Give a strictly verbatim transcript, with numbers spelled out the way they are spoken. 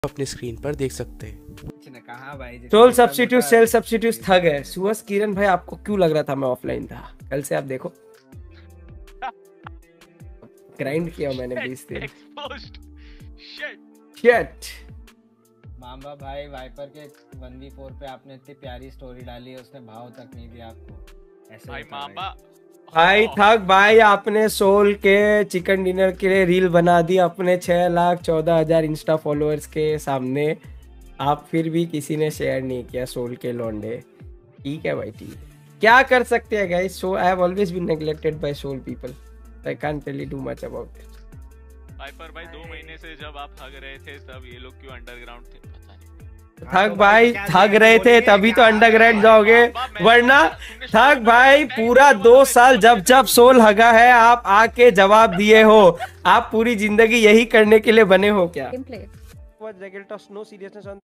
अपनी स्क्रीन पर देख सकते हैं। कहा भाई सोल सब्स्टिट्यूट सेल सब्स्टिट्यूट थग है। सुअस किरण भाई आपको क्यों लग रहा था मैं ऑफलाइन था? कल से आप देखो ग्राइंड किया मैंने बीस दिन। शिट मामा भाई वाइपर के वन वी फोर पे आपने इतनी प्यारी स्टोरी डाली है, उसने भाव तक नहीं दिया आपको। ऐसे भाई मामा भाई थक भाई आपने सोल के चिकन डिनर के लिए रील बना दी अपने छह लाख चौदह हजार इंस्टा फॉलोअर्स के सामने, आप फिर भी किसी ने शेयर नहीं किया सोल के लौंडे। ठीक है भाई ठीक है, क्या कर सकते हैं guys. So I have always been neglected by soul people, I can't really do much about it. Viper भाई दो महीने से जब आप थक रहे थे तब ये लोग क्यों अंडरग्राउंड थे पता नहीं। थक भाई थक रहे थे तभी तो अंडरग्राउंड जाओगे, वरना थक भाई पूरा दो साल जब जब सोल हगा है आप आके जवाब दिए हो। आप पूरी जिंदगी यही करने के लिए बने हो क्या?